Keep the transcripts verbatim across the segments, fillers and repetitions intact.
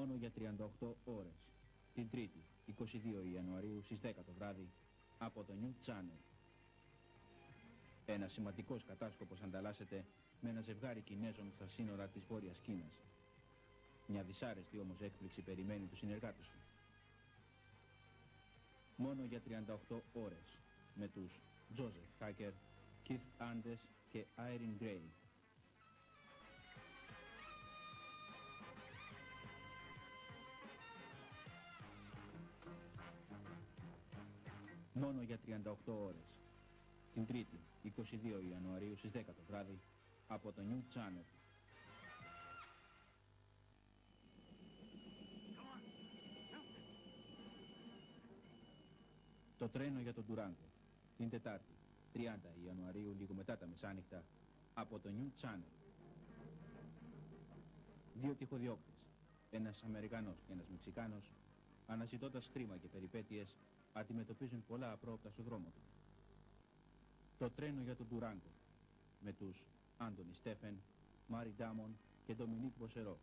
μόνο για τριάντα οκτώ ώρες, την Τρίτη, είκοσι δύο Ιανουαρίου στις δέκα το βράδυ, από το New Channel. Ένας σημαντικός κατάσκοπος ανταλλάσσεται με ένα ζευγάρι Κινέζων στα σύνορα της Βόρειας Κίνας. Μια δυσάρεστη όμως έκπληξη περιμένει τους συνεργάτες του. Μόνο για τριάντα οκτώ ώρες, με τους Joseph Hacker, Keith Andes και Irene Gray. Μόνο για τριάντα οκτώ ώρες, την Τρίτη, είκοσι δύο Ιανουαρίου στις δέκα το βράδυ, από το New Channel. Το τρένο για τον Τουράγκο, την Τετάρτη, τριάντα Ιανουαρίου, λίγο μετά τα μεσάνυχτα, από το New Channel. Δύο τυχοδιώκτες, ένας Αμερικανός και ένας Μεξικάνος, αναζητώντας χρήμα και περιπέτειες, αντιμετωπίζουν πολλά απρόοπτα στο δρόμο τους. Το τρένο για τον Τουράγκο, με τους Άντονι Στέφεν, Μάρι Ντάμον και Ντομινίκ Μποσερό.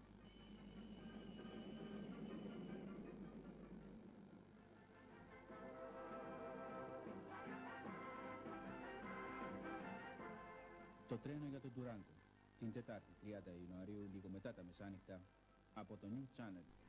Το τρένο για τον Τουράγκο, την Τετάρτη, τριάντα Ιανουαρίου, λίγο μετά τα μεσάνυχτα, από το New Channel.